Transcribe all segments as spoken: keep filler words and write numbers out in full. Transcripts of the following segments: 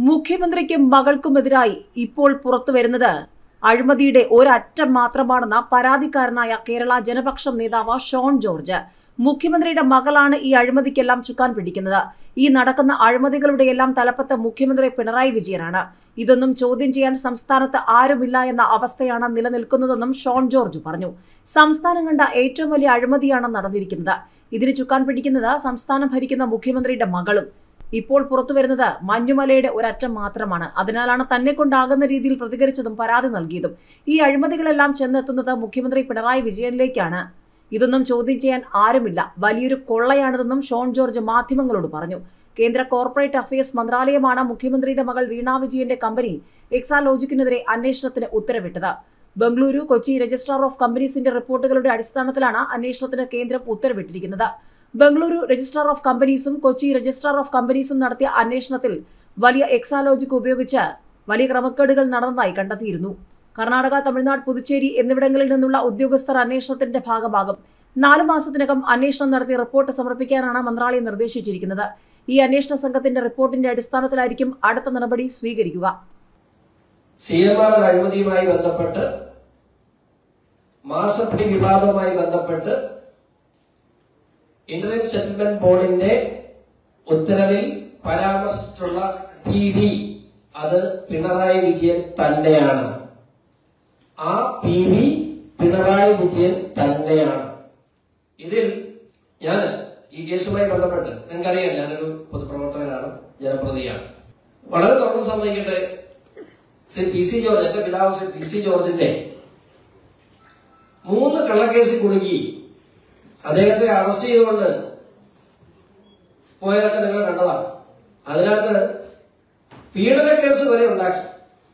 മുഖ്യമന്ത്രിക്കും മകൾക്കുമെതിരായി ഇപ്പോൾ പുറത്തുവരുന്നത് അഴിമതിയുടെ ഒരറ്റം മാത്രമാണെന്ന പരാതിക്കാരനായ കേരള ജനപക്ഷം നേതാവ് ഷോൺ ജോർജ്. മുഖ്യമന്ത്രിയുടെ മകളാണ് ഈ അഴിമതിക്കെല്ലാം ചുക്കാൻ പിടിക്കുന്നത്. ഈ നടക്കുന്ന അഴിമതികളുടെയെല്ലാം തലപ്പത്ത് മുഖ്യമന്ത്രി പിണറായി വിജയനാണ്. ഇതൊന്നും ചോദ്യം ചെയ്യാൻ സംസ്ഥാനത്ത് ആരുമില്ല എന്ന അവസ്ഥയാണ് നിലനിൽക്കുന്നതെന്നും ഷോൺ ജോർജ് പറഞ്ഞു. സംസ്ഥാനം കണ്ട ഏറ്റവും വലിയ അഴിമതിയാണ് നടന്നിരിക്കുന്നത്. ഇതിന് ചുക്കാൻ പിടിക്കുന്നത് സംസ്ഥാനം ഭരിക്കുന്ന മുഖ്യമന്ത്രിയുടെ മകളും. ഇപ്പോൾ പുറത്തുവരുന്നത് മഞ്ഞുമലയുടെ ഒരറ്റം മാത്രമാണ്. അതിനാലാണ് തന്നെ കൊണ്ടാകുന്ന രീതിയിൽ പ്രതികരിച്ചതും പരാതി നൽകിയതും. ഈ അഴിമതികളെല്ലാം ചെന്നെത്തുന്നത് മുഖ്യമന്ത്രി പിണറായി വിജയനിലേക്കാണ്. ഇതൊന്നും ചോദ്യം ചെയ്യാൻ ആരുമില്ല, വലിയൊരു കൊള്ളയാണിതെന്നും ഷോൺ ജോർജ് മാധ്യമങ്ങളോട് പറഞ്ഞു. കേന്ദ്ര കോർപ്പറേറ്റ് അഫയേഴ്സ് മന്ത്രാലയമാണ് മുഖ്യമന്ത്രിയുടെ മകൾ വീണ വിജയന്റെ കമ്പനി എക്സാലോജിക്കിനെതിരെ അന്വേഷണത്തിന് ഉത്തരവിട്ടത്. ബംഗളൂരു, കൊച്ചി രജിസ്ട്രാർ ഓഫ് കമ്പനീസിന്റെ റിപ്പോർട്ടുകളുടെ അടിസ്ഥാനത്തിലാണ് അന്വേഷണത്തിന് കേന്ദ്രം ഉത്തരവിട്ടിരിക്കുന്നത്. ബംഗളൂരു രജിസ്ട്രാർ ഓഫ് കമ്പനീസും കൊച്ചി രജിസ്ട്രാർ ഓഫ് കമ്പനീസും നടത്തിയ അന്വേഷണത്തിൽ വലിയ എക്സാലോജിക് ഉപയോഗിച്ച് വലിയ ക്രമക്കേടുകൾ നടന്നതായി കണ്ടെത്തിയിരുന്നു. കർണാടക, തമിഴ്നാട്, പുതുച്ചേരി എന്നിവിടങ്ങളിൽ നിന്നുള്ള ഉദ്യോഗസ്ഥർ അന്വേഷണത്തിന്റെ ഭാഗമാകും. നാല് മാസത്തിനകം അന്വേഷണം നടത്തി റിപ്പോർട്ട് സമർപ്പിക്കാനാണ് മന്ത്രാലയം നിർദ്ദേശിച്ചിരിക്കുന്നത്. ഈ അന്വേഷണ സംഘത്തിന്റെ റിപ്പോർട്ടിന്റെ അടിസ്ഥാനത്തിലായിരിക്കും അടുത്ത നടപടി സ്വീകരിക്കുക. സി എം ആർ അഴിമതിയുമായി ബന്ധപ്പെട്ട്, മാസപ്പടി വിവാദവുമായി ബന്ധപ്പെട്ട് ഇന്റർനെൽ സെറ്റിൽമെന്റ് ബോർഡിന്റെ ഉത്തരവിൽ പരാമർശിച്ചിട്ടുള്ള പി വി അത് പിണറായി വിജയൻ തന്നെയാണ്. ആ പി വി പിണറായി വിജയൻ തന്നെയാണ്. ഇതിൽ ഞാൻ ഈ കേസുമായി ബന്ധപ്പെട്ട് നിങ്ങൾക്കറിയാം, ഞാനൊരു പൊതുപ്രവർത്തകനാണ്, ജനപ്രതിയാണ്. വളരെ തുറന്ന് സമ്മതിക്കട്ടെ, ശ്രീ പി സി ജോർജ്, എന്റെ പിതാവ് ശ്രീ പി സി ജോർജിന്റെ മൂന്ന് കള്ളക്കേസിൽ കുടുങ്ങി അദ്ദേഹത്തെ അറസ്റ്റ് ചെയ്തുകൊണ്ട് പോയതൊക്കെ നിങ്ങൾ കണ്ടതാണ്. അതിനകത്ത് പീഡന കേസ് വരെ ഉണ്ടാക്കി.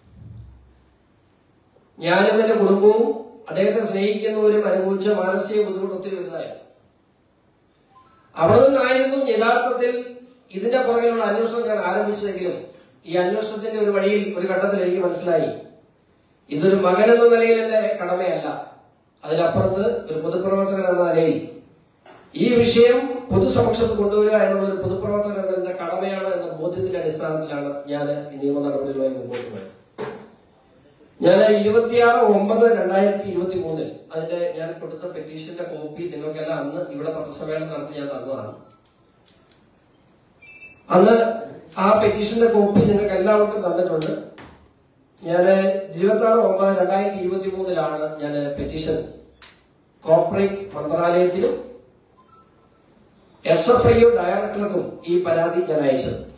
ഞാനും എന്റെ കുടുംബവും അദ്ദേഹത്തെ സ്നേഹിക്കുന്നവരും അനുഭവിച്ച മാനസിക ബുദ്ധിമുട്ട് ഒത്തിരി വലുതായി. അവിടെ നിന്നായിരുന്നു യഥാർത്ഥത്തിൽ ഇതിന്റെ പുറകിലുള്ള അന്വേഷണം ഞാൻ ആരംഭിച്ചതെങ്കിലും ഈ അന്വേഷണത്തിന്റെ ഒരു വഴിയിൽ ഒരു ഘട്ടത്തിൽ എനിക്ക് മനസ്സിലായി, ഇതൊരു മകൻ എന്ന നിലയിൽ എന്റെ കടമയല്ല, അതിനപ്പുറത്ത് ഒരു പൊതുപ്രവർത്തകൻ എന്ന നിലയിൽ ഈ വിഷയം പൊതുസമക്ഷത്ത് കൊണ്ടുവരിക എന്നുള്ള ഒരു പൊതുപ്രവർത്തകൻ എന്നതിന്റെ കടമയാണ് എന്ന ബോധ്യത്തിന്റെ അടിസ്ഥാനത്തിലാണ് ഞാൻ ഈ നിയമ നടപടികളുമായി മുമ്പോട്ട് പോയത്. ഞാൻ ഇരുപത്തിയാറ് ഒമ്പത് രണ്ടായിരത്തി ഇരുപത്തി മൂന്നിൽ അതിന്റെ ഞാൻ കൊടുത്ത പെറ്റീഷന്റെ കോപ്പി നിങ്ങൾക്കെല്ലാം അന്ന് ഇവിടെ പത്രസമ്മേളനം നടത്തി ഞാൻ തന്നതാണ്. അന്ന് ആ പെറ്റീഷന്റെ കോപ്പി നിങ്ങൾക്ക് എല്ലാവർക്കും തന്നിട്ടുണ്ട്. ഞാൻ ഇരുപത്തി ആറ് ഒമ്പത് രണ്ടായിരത്തി ഇരുപത്തി മൂന്നിലാണ് ഞാൻ പെറ്റീഷൻ കോർപ്പറേറ്റ് മന്ത്രാലയത്തിലും എസ് എഫ് ഐ ഒ ഡയറക്ടർക്കും ഈ പരാതി ഞാൻ അയച്ചത്.